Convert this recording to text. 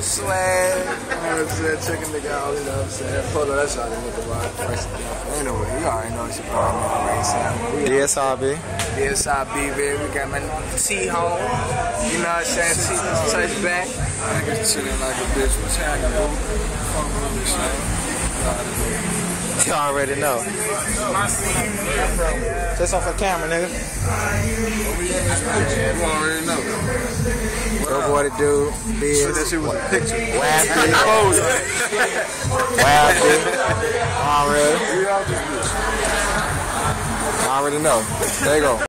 swag. You know what I'm saying? Check a nigga out, you know what I'm saying? Polo, that's how they look about. Anyway, you already know it's your boy, man. dsrb. dsrb, baby. We got my T-home. You know what I'm saying? Touchback. Niggas chilling like a bitch. What's happening, bro? Fuck with me, son. You already know. Say something for the camera, nigga. You already know. Go boy the dude. Biz. So that shit was a picture. Wappy. Wappy. Already know. There you go.